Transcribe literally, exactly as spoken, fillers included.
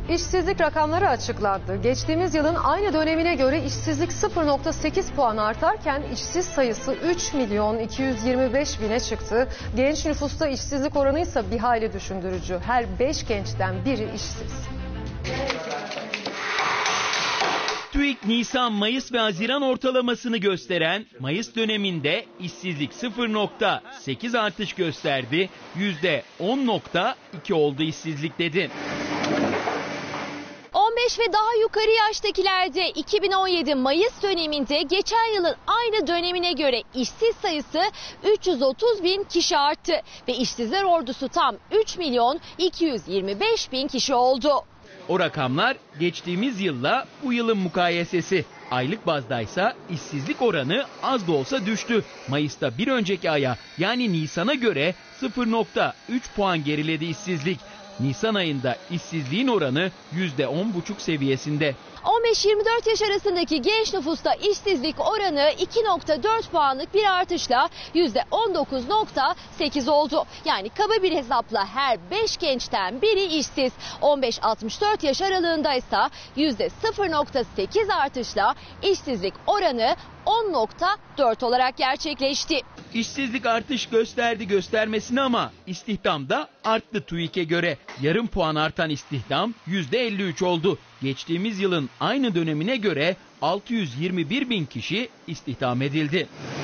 İşsizlik rakamları açıklandı. Geçtiğimiz yılın aynı dönemine göre işsizlik sıfır nokta sekiz puan artarken işsiz sayısı üç milyon iki yüz yirmi beş bine çıktı. Genç nüfusta işsizlik oranı ise bir hayli düşündürücü. Her beş gençten biri işsiz. TÜİK Nisan, Mayıs ve Haziran ortalamasını gösteren Mayıs döneminde işsizlik sıfır nokta sekiz artış gösterdi. yüzde on nokta iki oldu işsizlik dedi. on beş ve daha yukarı yaştakilerde iki bin on yedi Mayıs döneminde geçen yılın aynı dönemine göre işsiz sayısı üç yüz otuz bin kişi arttı ve işsizler ordusu tam üç milyon iki yüz yirmi beş bin kişi oldu. O rakamlar geçtiğimiz yılla bu yılın mukayesesi. Aylık bazdaysa işsizlik oranı az da olsa düştü. Mayıs'ta bir önceki aya yani Nisan'a göre sıfır nokta üç puan geriledi işsizlik. Nisan ayında işsizliğin oranı yüzde on buçuk seviyesinde. on beş yirmi dört yaş arasındaki genç nüfusta işsizlik oranı iki nokta dört puanlık bir artışla yüzde on dokuz nokta sekiz oldu. Yani kaba bir hesapla her beş gençten biri işsiz. on beş altmış dört yaş aralığındaysa yüzde sıfır nokta sekiz artışla işsizlik oranı on nokta dört olarak gerçekleşti. İşsizlik artış gösterdi göstermesine ama istihdam da arttı TÜİK'e göre. Yarım puan artan istihdam yüzde elli üç oldu. Geçtiğimiz yılın aynı dönemine göre altı yüz yirmi bir bin kişi istihdam edildi.